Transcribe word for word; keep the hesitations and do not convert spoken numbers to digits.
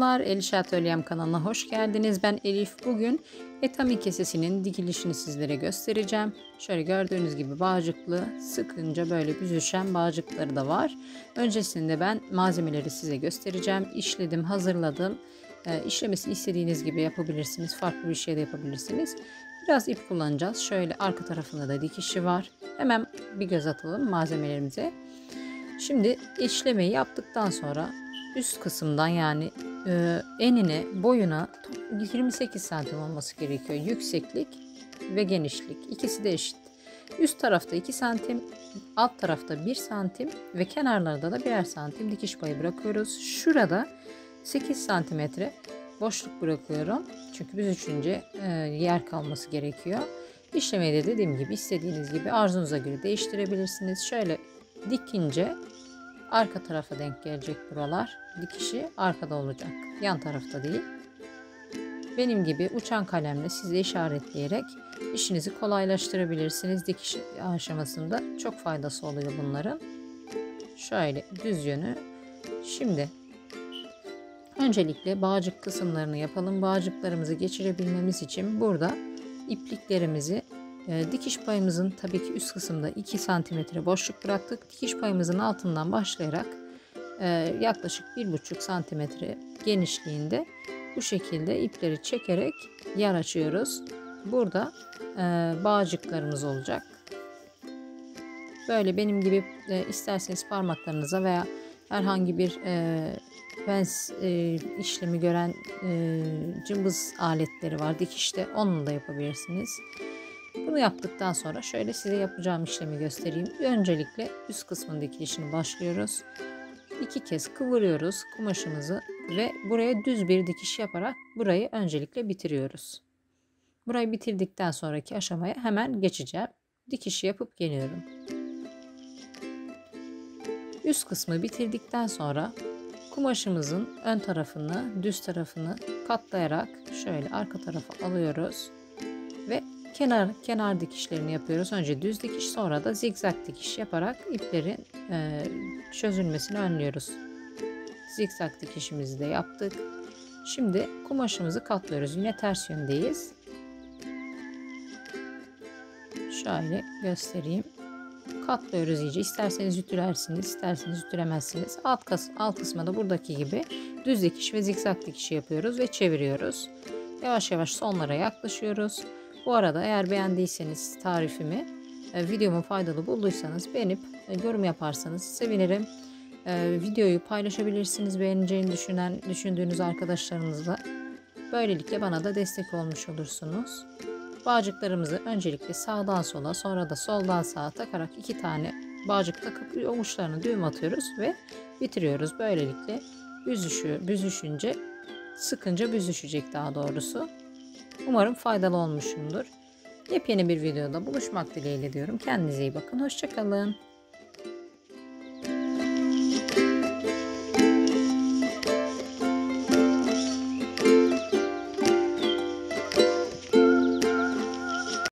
Merhabalar, Eliş Atölyem kanalına hoş geldiniz. Ben Elif. Bugün etami kesesinin dikilişini sizlere göstereceğim. Şöyle gördüğünüz gibi bağcıklı, sıkınca böyle büzüşen bağcıkları da var. Öncesinde ben malzemeleri size göstereceğim. İşledim, hazırladım. E, işlemesini istediğiniz gibi yapabilirsiniz. Farklı bir şey de yapabilirsiniz. Biraz ip kullanacağız. Şöyle arka tarafında da dikişi var. Hemen bir göz atalım malzemelerimize. Şimdi işlemeyi yaptıktan sonra üst kısımdan yani e, enine boyuna yirmi sekiz santim olması gerekiyor. Yükseklik ve genişlik ikisi de eşit. Üst tarafta iki santim, alt tarafta bir santim ve kenarlarda da birer santim dikiş payı bırakıyoruz. Şurada sekiz santimetre boşluk bırakıyorum. Çünkü büzüşünce e, yer kalması gerekiyor. İşlemeyi de dediğim gibi istediğiniz gibi arzunuza göre değiştirebilirsiniz. Şöyle dikince arka tarafa denk gelecek buralar. Dikişi arkada olacak. Yan tarafta değil. Benim gibi uçan kalemle size işaretleyerek işinizi kolaylaştırabilirsiniz. Dikiş aşamasında çok faydası oluyor bunların. Şöyle düz yönü. Şimdi öncelikle bağcık kısımlarını yapalım. Bağcıklarımızı geçirebilmemiz için burada ipliklerimizi E, dikiş payımızın tabii ki üst kısımda iki santimetre boşluk bıraktık. Dikiş payımızın altından başlayarak e, yaklaşık bir buçuk santimetre genişliğinde bu şekilde ipleri çekerek yer açıyoruz. Burada e, bağcıklarımız olacak. Böyle benim gibi e, isterseniz parmaklarınıza veya herhangi bir e, pens e, işlemi gören e, cımbız aletleri var dikişte, onunla da yapabilirsiniz. Bunu yaptıktan sonra şöyle size yapacağım işlemi göstereyim. Öncelikle üst kısmın dikilişini başlıyoruz. İki kez kıvırıyoruz kumaşımızı ve buraya düz bir dikiş yaparak burayı öncelikle bitiriyoruz. Burayı bitirdikten sonraki aşamaya hemen geçeceğim. Dikişi yapıp geliyorum. Üst kısmı bitirdikten sonra kumaşımızın ön tarafını, düz tarafını katlayarak şöyle arka tarafa alıyoruz ve kenar kenar dikişlerini yapıyoruz. Önce düz dikiş, sonra da zigzag dikiş yaparak iplerin e, çözülmesini önlüyoruz. Zigzag dikişimizi de yaptık. Şimdi kumaşımızı katlıyoruz. Yine ters yöndeyiz. Şöyle göstereyim. Katlıyoruz iyice. İsterseniz ütülersiniz, isterseniz ütülemezsiniz. Alt, kıs alt kısmına da buradaki gibi düz dikiş ve zigzag dikişi yapıyoruz ve çeviriyoruz. Yavaş yavaş sonlara yaklaşıyoruz. Bu arada eğer beğendiyseniz tarifimi, e, videomu faydalı bulduysanız beğenip e, yorum yaparsanız sevinirim. E, videoyu paylaşabilirsiniz beğeneceğini düşünen, düşündüğünüz arkadaşlarınızla. Böylelikle bana da destek olmuş olursunuz. Bağcıklarımızı öncelikle sağdan sola, sonra da soldan sağa takarak iki tane bağcık takıp uçlarına düğüm atıyoruz ve bitiriyoruz. Böylelikle büzüşü, büzüşünce, sıkınca büzüşecek daha doğrusu. Umarım faydalı olmuşumdur. Yepyeni bir videoda buluşmak dileğiyle diyorum. Kendinize iyi bakın. Hoşça kalın.